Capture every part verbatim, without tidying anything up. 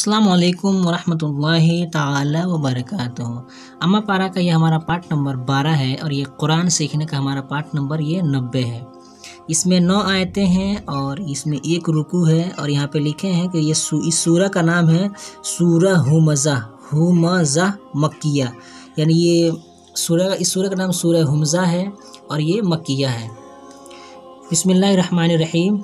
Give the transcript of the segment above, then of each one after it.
अस्सलाम वालेकुम वरहमतुल्लाहि ताला वबरकातुहू। अम्मा पारा का ये हमारा पार्ट नंबर बारह है और ये कुरान सीखने का हमारा पार्ट नंबर ये नब्बे है। इसमें नौ आयतें हैं और इसमें एक रुकू है और यहाँ पे लिखे हैं कि ये सू, इस सूरह का नाम है सूरह हुमज़ा हुमज़ा मक्किया, यानी ये सूरह इस सूरह का नाम सूरह हुमज़ा है और ये मक्किया है। बिस्मिल्लाहिर्रहमानिर्रहीम।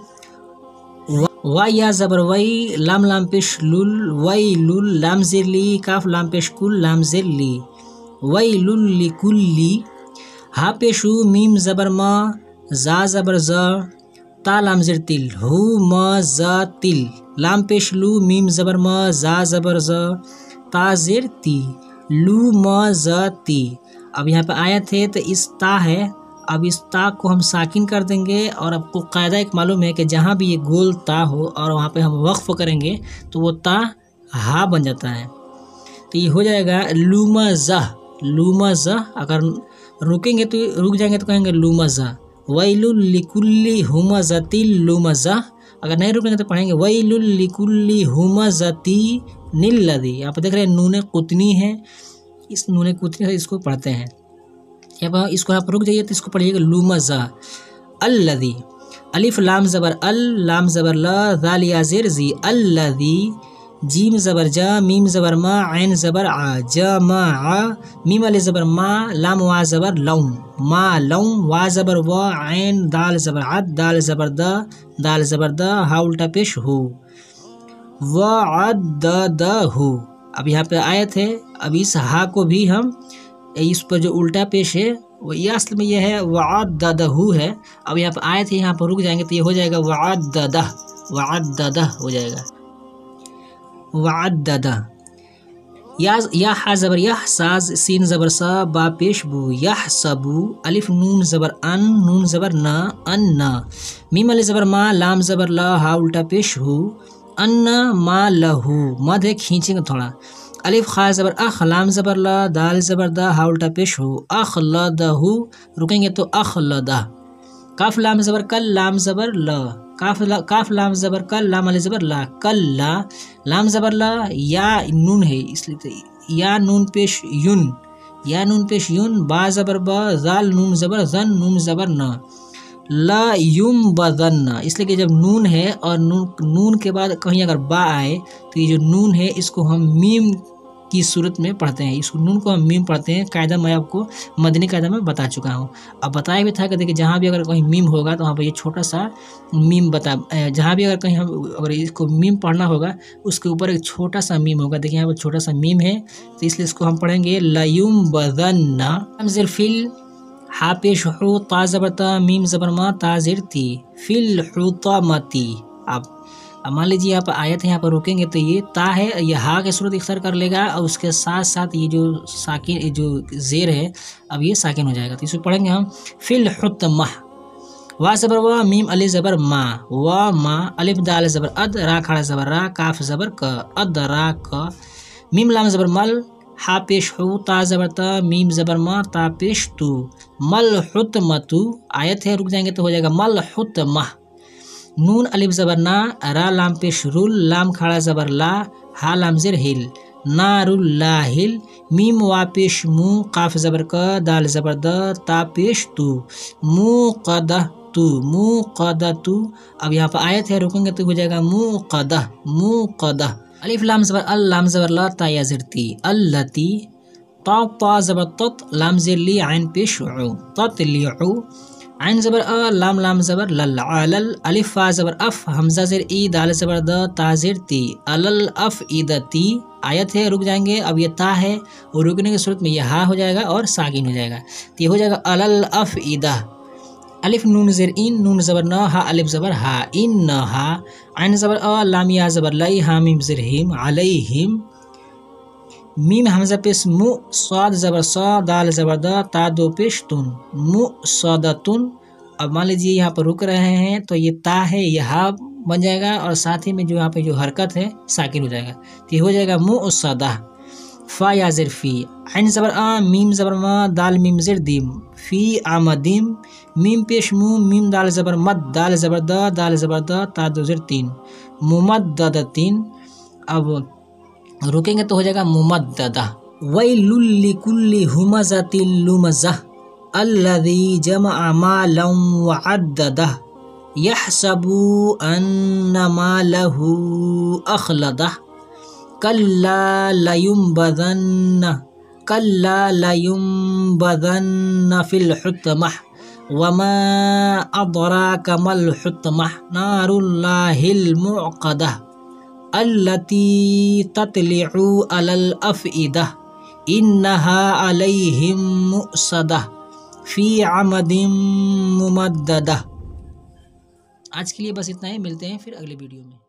वा या ज़बर वई लाम लाम पेश लुल वई लुल लाम ज़ेर ली काफ लाम पेश कुल लाम ज़ेर ली वई लुल ली कुल्ली हा पेशु मीम ज़बर मा जा ज़बर ज़ ता लाम ज़ेर तिल हु म ज़ तिल लाम पेश लू मीम ज़बर मा जा ज़बर ज़ ता ज़ेर ती लू म ज़ ती। अब यहाँ पे आयत है तो इस ता है, अब इस ता को हम साकिन कर देंगे और आपको कायदा एक मालूम है कि जहाँ भी ये गोल ता हो और वहाँ पे हम वक्फ करेंगे तो वो ता हा बन जाता है। तो ये हो जाएगा लुमज़ा लुमज़ा। अगर रुकेंगे तो रुक जाएंगे तो कहेंगे लुमज़ा। वैलुल लिकुल्ली हुमज़तिल लुमज़ा। अगर नहीं रुकेंगे तो पढ़ेंगे वैलुल लिकुल्ली हुमज़ती निल्लज़ी। यहाँ पर देख रहे हैं नूने कुतनी है, इस नूने कुतनी से इसको पढ़ते हैं। यहाँ पर इसको यहाँ पर रुक जाइए तो इसको पढ़िएगा लुमज़ा अल्लज़ी। अलिफ लाम ज़बर अल लाम ज़बर ल ज़ाल या ज़ेर ज़ी अल्लज़ी जीम ज़बर जा मीम ज़बर मा ऐन ज़बर आ ज मा आ मीम अलिफ ज़बर मा लाम वा ज़बर लौम मा लौम वा ज़बर व ऐन दाल ज़बर अद दाल ज़बर द दाल ज़बर द हा उल्टा पेश हो व अद द द हो। अब यहाँ पे आयत है, अब इस हा को भी हम इस पर जो उल्टा पेश है वो ये असल में ये है वअद्ददहु है। अब यहाँ पर आयत है, यहाँ पर रुक जाएंगे तो ये हो जाएगा वअद्ददह वअद्ददह हो जाएगा वअद्ददह। या या हा ज़बर यह साज सीन ज़बर सा बा पेश बू यह सबू अलिफ नून ज़बर अन नून ज़बर न अन्ना मीम अलिफ ज़बर मा लाम ज़बर ल हा उल्टा पेश हो अन्ना मा लहू। मद है खींचेंगे थोड़ा। अलिफ खा ज़बर अख लाम ज़बर ला दाल ज़बर दा हा उल्टा पेश हो अखलदहु। रुकेंगे तो अखलदा। काफ लाम ज़बर कल लाम ज़बर ल काफ ला, काफ लाम ज़बर कल लाम अलिफ ज़बर ला कल्ला लाम ज़बर ला या नून है इसलिए तो या नून पेश युन या नून पेश युन बा ज़बर ब ज़ाल नून ज़बर ज़न नून ज़बर न ला युम बदन्ना। इसलिए कि जब नून है और नून नून के बाद कहीं अगर बा आए तो ये जो नून है इसको हम मीम की सूरत में पढ़ते हैं। इसको नून को हम मीम पढ़ते हैं। कायदा मैं आपको मदनी कायदा में बता चुका हूँ। अब बताया भी था कि देखिए जहाँ भी अगर कहीं मीम होगा तो वहाँ पर ये छोटा सा मीम बता जहाँ भी अगर कहीं हम अगर इसको मीम पढ़ना होगा उसके ऊपर एक छोटा सा मीम होगा। देखिए यहाँ पर छोटा सा मीम है तो इसलिए इसको हम पढ़ेंगे लयुम बदन्ना। फिल हा पेश हो ता ज़बर ता मीम ज़बर मा ता ज़ेर ती फिल हुतामती। अब अब मान लीजिए यहाँ पर आयत है, यहाँ पर रुकेंगे तो ये ता है, ये हा के सूरत इख्तियार कर लेगा और उसके साथ साथ ये जो साकिन जो ज़ेर है अब ये साकिन हो जाएगा। तो इसको पढ़ेंगे हम फिल हुतमह वा ज़बर वा मीम अलिफ ज़बर मा वा मा अलिफ दाल ज़बर अद रा खड़ा ज़बर रा काफ ज़बर क अद रा क मीम लाम ज़बर मल हा पेश हो ता ज़बर ता मीम ज़बर मा ता पेश तू मल हुतमतु। आयत है, रुक जाएंगे तो हो जाएगा मल हुतमह। नून अलिफ ज़बर ना रा लाम पेश रुल लाम खड़ा ज़बर ला हा लाम ज़ेर हिल नारुल लाहिल मीम वा पेश मु काफ ज़बर क दाल ज़बर द ता पेश तू मु कदह तू मु कदह तू। अब यहाँ पर आयत है, रुकेंगे तो हो जाएगा मु कदह मु कदह। अलिफ लाम ज़बर अल लाम ज़बर ला ता या ज़ेर ती अल्लती ता ता ज़बर तत लाम ज़ेर ली ऐन पेश उ ततलिउ ऐन ज़बर अ लाम लाम ज़बर लल अलल अलिफ फा ज़बर अफ हमज़ा ज़ेर ई दाल ज़बर द ता ज़ेर ती अलल अफ ईदती। आयत है, रुक जाएंगे। अब ये ता है और रुकने की सूरत में ये हा हो जाएगा और साकिन हो जाएगा तो ये हो जाएगा अलल अफ ईदा। अलिफ नून ज़ेर इन नून ज़बर न हा अलिफ ज़बर हा इन न हा ऐन ज़बर अ लाम या ज़बर लई हा मीम ज़ेर हिम अलैहिम मीम हमज़ा पेश मु स्वाद ज़बर सा दाल ज़बर द ता दो पेश तुन मु सदतुन। अब मान लीजिए यहाँ पर रुक रहे हैं तो ये ता है ये हा बन जाएगा और साथ ही में जो यहाँ पे जो हरकत है साकिन हो जाएगा तो ये हो जाएगा मु सदा। फा या ज़ेर फी ऐन ज़बर आ मीम ज़बर मा दाल मीम ज़ेर दिम फी आमदिम मीम पेश मु मीम दाल ज़बर मद दाल ज़बर द दाल ज़बर द ता दो ज़ेर तीन मुमद्ददतीन। अब रुकेंगे तो हो जाएगा मुमद्ददा। वैलुल लिकुल्लि हुमज़तिल लुमज़ह अल्लज़ी जमअ मालन वअद्ददह यहसबु अन्ना मालहु अख़लदह कल्ला लयुंबज़न्न कल्ला लयुंबज़न्न फिल हुत्मह वमा अदराका मल हुत्मह नारुल्लाहिल मुक़दह अल्लती तत्लिउ अलल अफ़इदह इन्नहा अलैहिम मुअस्सदह फ़ी अमदिम मुमद्ददह। आज के लिए बस इतना ही, मिलते हैं फिर अगले वीडियो में।